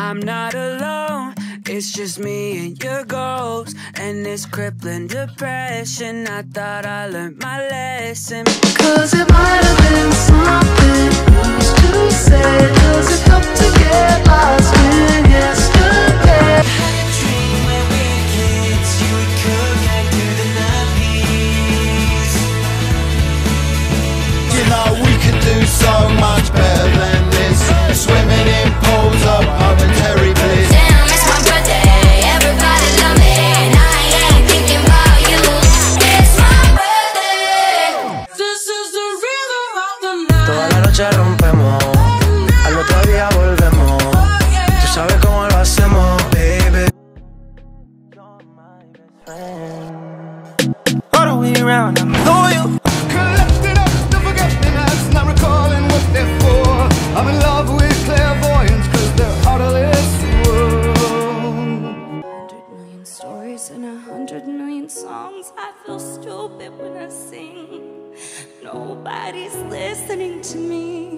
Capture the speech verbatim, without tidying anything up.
I'm not alone, it's just me and your goals. And this crippling depression, I thought I learned my lesson. Cause it might have been something you used to say. Does it help to get lost in yesterday? Dream when we were kids, you would cook and do the nappies. You know we could do so much better than this. Swimming in pools of momentary bliss. Damn, it's my birthday, everybody love me, and I ain't thinking about you. It's my birthday. This is the rhythm of the night. Toda la noche rompemos, al otro día volvemos. Tú sabes cómo lo hacemos, baby. You're my best friend. All the way around, I'm loyal. Collecting up the forget-me-nots, not recalling what they're for. I'm in love with clairvoyants, cause they're out of this world. Hundred million stories and a hundred million songs. I feel stupid when I sing. Nobody's listening to me.